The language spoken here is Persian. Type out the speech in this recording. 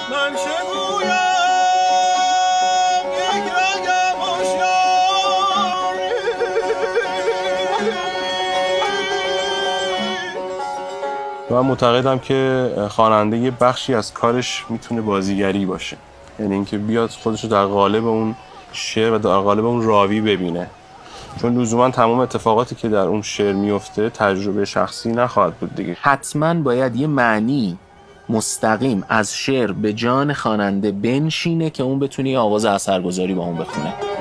من چه گویم یک رگم هوشیاری. من معتقدم که خواننده یه بخشی از کارش میتونه بازیگری باشه، یعنی اینکه بیاد خودش رو در قالب اون شعر و در قالب اون راوی ببینه، چون لزوما تمام اتفاقاتی که در اون شعر میفته تجربه شخصی نخواهد بود دیگه. حتما باید یه معنی مستقیم از شعر به جان خواننده بنشینه که اون بتونه یه آواز اثرگذاری با اون بخونه.